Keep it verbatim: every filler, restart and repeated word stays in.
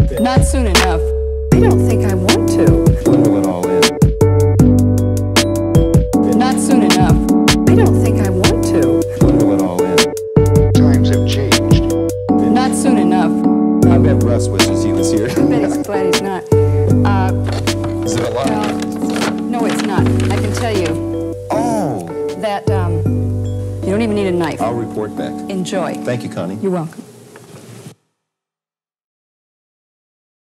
Not soon enough. I don't think I want to. Bundle it all in. Not soon enough. I don't think I want to. Bundle it all in. Times have changed. Not soon enough. I bet Russ wishes he was here. I bet he's glad he's not. Uh, Is it a lie? well, no, it's not. I can tell you Oh! that um, you don't even need a knife. I'll report back. Enjoy. Thank you, Connie. You're welcome.